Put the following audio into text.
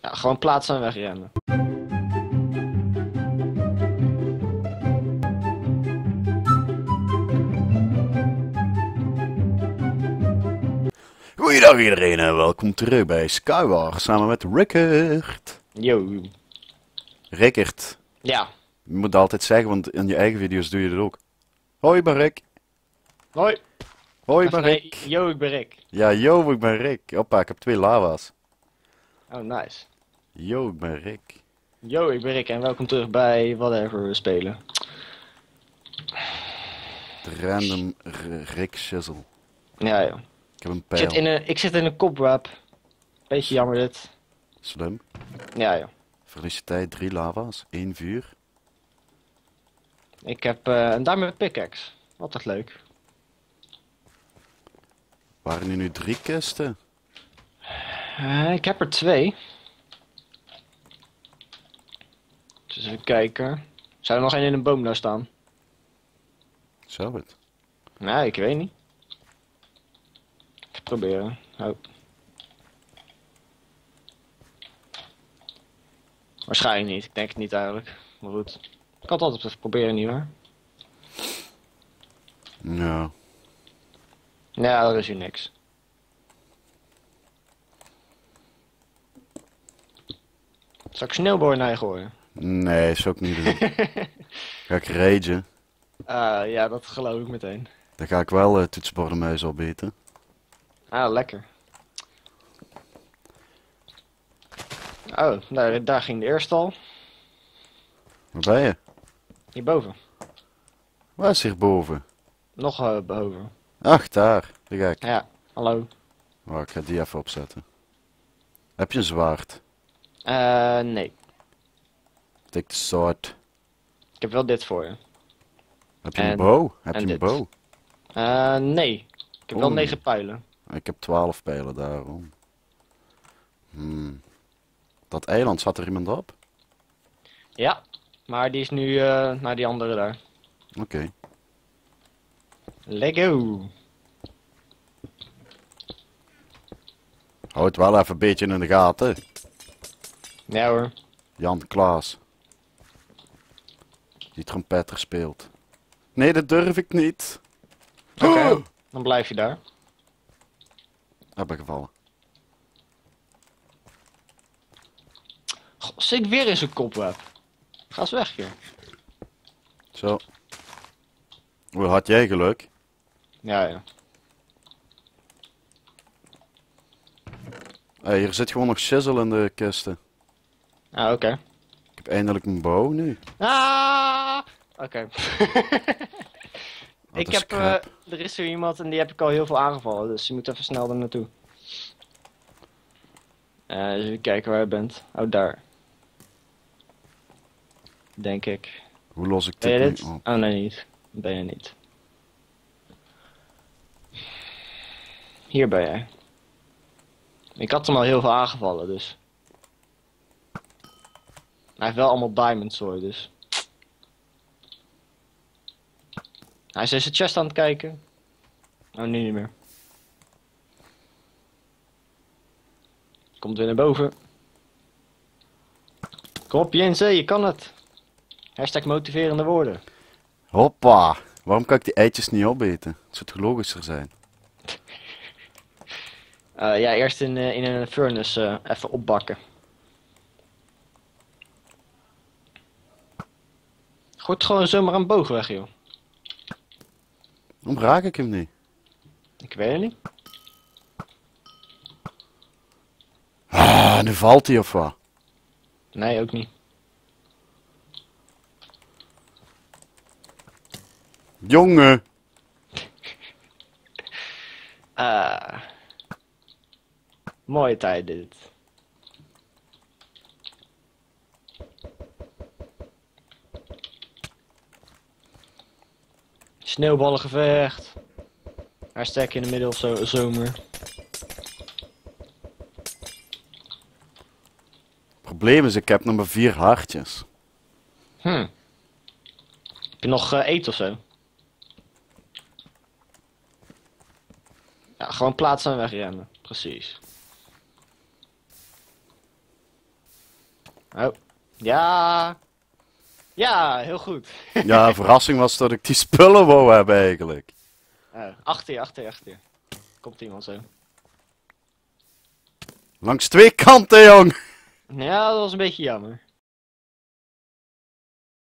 Ja, gewoon plaatsen en wegrennen. Goeiedag iedereen en welkom terug bij Skywars samen met Rickert. Yo. Rickert, Ja. je moet altijd zeggen, want in je eigen video's doe je dat ook. Hoi, ik ben Rick. Hoi. Hoi, ik Of ben nee, Rick. yo, ik ben Rick. Ja, yo, ik ben Rick. Hoppa, ik heb 2 lava's. Oh, nice. Yo, ik ben Rick. Yo, ik ben Rick en welkom terug bij whatever we spelen. De random Rick Shizzle. Ja, joh. Ik heb een Ik zit pijl. in een cobweb. Beetje jammer dit. Slim. Ja, joh. Verlies je tijd, 3 lava's, 1 vuur. Ik heb een diamond pickaxe. Altijd leuk. Waren er nu 3 kisten? Ik heb er 2. Dus even kijken. Zou er nog één in een boom nou staan? Zou het? Nee, ik weet niet. Even proberen. Oh. Waarschijnlijk niet. Ik denk het niet eigenlijk. Maar goed. Ik kan het altijd even proberen, nietwaar? Ja. Ja, er is hier niks. Zal ik sneeuwboor naar je gooien? Nee, zou ik niet doen. Ga ik ragen, Ja, dat geloof ik meteen. dan ga ik wel toetsenborden muis opeten. Ah, lekker. Oh, daar ging de eerste al. Waar ben je? Hierboven. Waar is hierboven? Nog boven. Ach, daar. Daar ga ik. Ja, hallo. Wacht, ik ga die even opzetten. Heb je een zwaard? Nee. Take the sword. Ik heb wel dit voor je. Heb je een En- bow? Heb en je een dit. bow? Nee. Ik heb wel Oeh. 9 pijlen. Ik heb 12 pijlen daarom. Dat eiland, zat er iemand op? Ja, maar die is nu naar die andere daar. Oké. Lego. Houd het wel even een beetje in de gaten. Ja hoor. Jan Klaas. Die trompetter speelt. Nee, dat durf ik niet. Oké, dan blijf je daar. Heb ik gevallen. Goh, zit weer in zijn kopweb. Ga eens weg hier. Zo. Hoe had jij geluk? Ja, ja. Hey, hier zit gewoon nog shizzle in de kisten. Ah, oké. Ik heb eindelijk een bow nu. Ah! Oké. Wat Ik een heb, scrap. er is er iemand en die heb ik al heel veel aangevallen, dus je moet even snel er naartoe. Dus even kijken waar je bent. Oh, daar. Denk ik. Hoe los ik Ben je dit dit? nu op? Oh, nee, niet. Ben je niet. Hier ben jij. Ik had hem al heel veel aangevallen, dus. Hij heeft wel allemaal diamonds hoor, dus. Hij is in zijn chest aan het kijken. Oh, nu niet meer. Komt weer naar boven. Kom op Jensen, je kan het. Hashtag motiverende woorden. Hoppa! Waarom kan ik die eitjes niet opeten? Het zou toch logischer zijn? Ja, eerst in een furnace even opbakken. Gooit gewoon zomaar een boog weg, joh. Waarom raak ik hem niet? Ik weet het niet. Ah, nu valt hij of wat? Nee, ook niet. Jongen! Mooie tijd dit. Sneeuwballengevecht. Hashtag in de middel of zo, zomer. Het probleem is, ik heb nog maar 4 hartjes. Heb je nog eten of zo? Ja, gewoon plaatsen en wegrennen. Precies. Oh. Ja. Ja, heel goed. Ja, verrassing was dat ik die spullen wou hebben eigenlijk. Achter je. Komt iemand zo. Langs twee kanten, jong. Ja, dat was een beetje jammer.